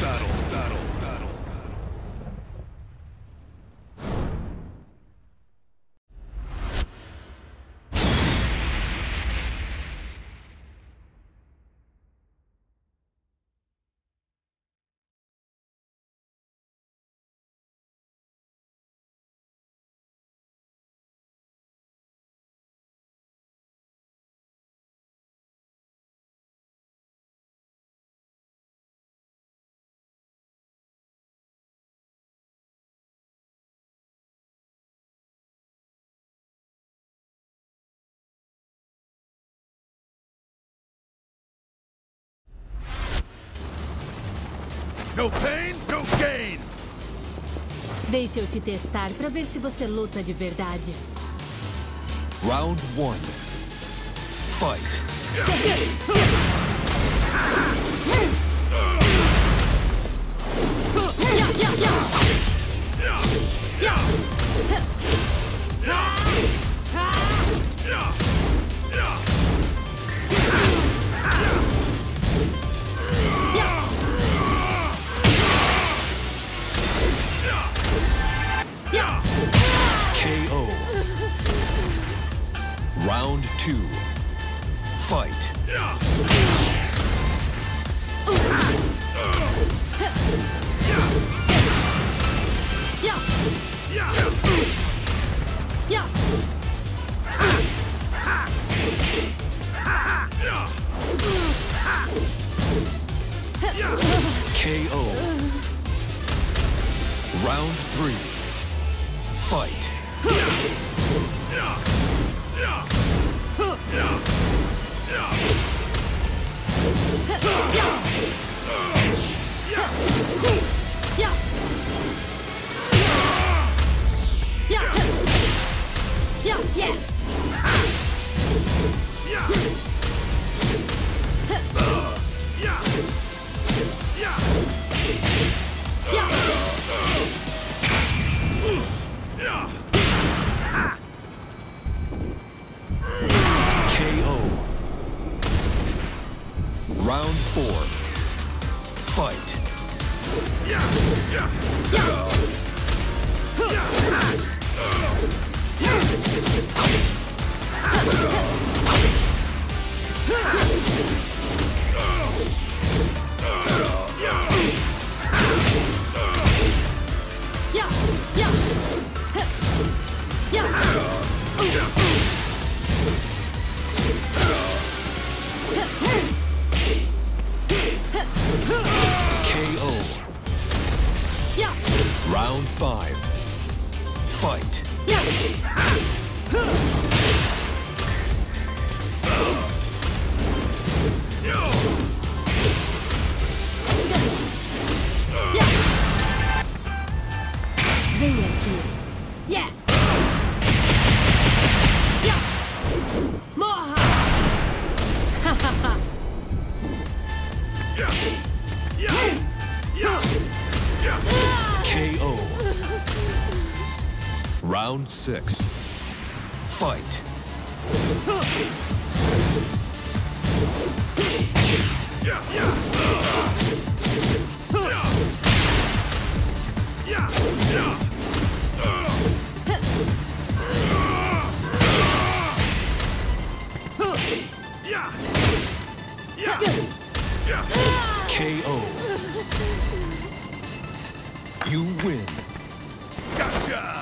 No pain, no gain! Deixa eu te testar pra ver se você luta de verdade. Round 1. Fight. KO. Round 2. Fight. KO. Round 3. Fight. KO. Round 4. Fight. KO. Round 5. Fight. Vem aqui. Morra! KO. Round 6. Fight. KO. You win. Gotcha!